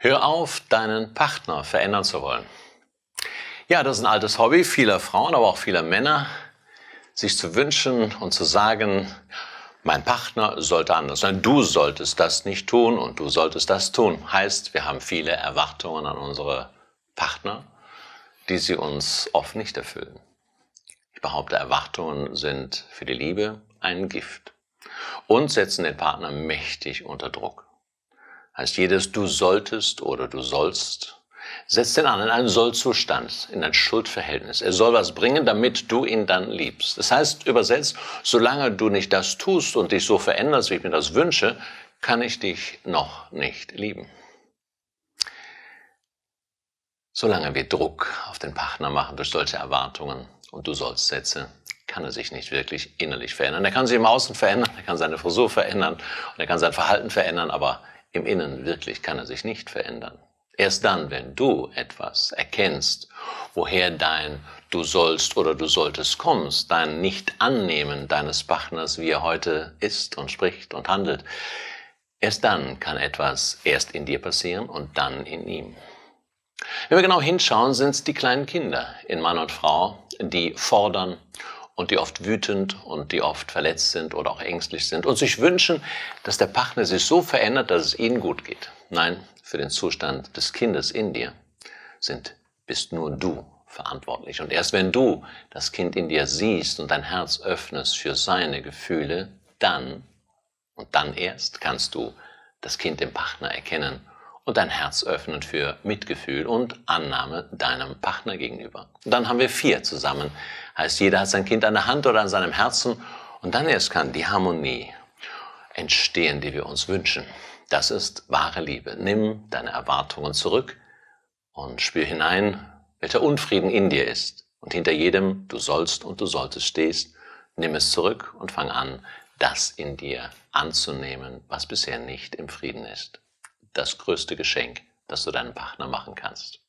Hör auf, deinen Partner verändern zu wollen. Ja, das ist ein altes Hobby vieler Frauen, aber auch vieler Männer, sich zu wünschen und zu sagen, mein Partner sollte anders sein, du solltest das nicht tun und du solltest das tun. Heißt, wir haben viele Erwartungen an unsere Partner, die sie uns oft nicht erfüllen. Ich behaupte, Erwartungen sind für die Liebe ein Gift und setzen den Partner mächtig unter Druck. Heißt, jedes Du solltest oder du sollst setzt den anderen in einen Sollzustand, in ein Schuldverhältnis. Er soll was bringen, damit du ihn dann liebst. Das heißt, übersetzt, solange du nicht das tust und dich so veränderst, wie ich mir das wünsche, kann ich dich noch nicht lieben. Solange wir Druck auf den Partner machen durch solche Erwartungen und du sollst Sätze, kann er sich nicht wirklich innerlich verändern. Er kann sich im Außen verändern, er kann seine Frisur verändern und er kann sein Verhalten verändern, aber im Innen wirklich kann er sich nicht verändern. Erst dann, wenn du etwas erkennst, woher dein Du sollst oder du solltest kommst, dein Nicht-Annehmen deines Partners, wie er heute ist und spricht und handelt, erst dann kann etwas erst in dir passieren und dann in ihm. Wenn wir genau hinschauen, sind es die kleinen Kinder in Mann und Frau, die fordern und die oft wütend und die oft verletzt sind oder auch ängstlich sind und sich wünschen, dass der Partner sich so verändert, dass es ihnen gut geht. Nein, für den Zustand des Kindes in dir bist nur du verantwortlich. Und erst wenn du das Kind in dir siehst und dein Herz öffnest für seine Gefühle, dann erst kannst du das Kind im Partner erkennen und dein Herz öffnen für Mitgefühl und Annahme deinem Partner gegenüber. Und dann haben wir 4 zusammen. Heißt, jeder hat sein Kind an der Hand oder an seinem Herzen und dann erst kann die Harmonie entstehen, die wir uns wünschen. Das ist wahre Liebe. Nimm deine Erwartungen zurück und spür hinein, welcher Unfrieden in dir ist. Und hinter jedem Du sollst und du solltest stehst, nimm es zurück und fang an, das in dir anzunehmen, was bisher nicht im Frieden ist. Das größte Geschenk, das du deinem Partner machen kannst.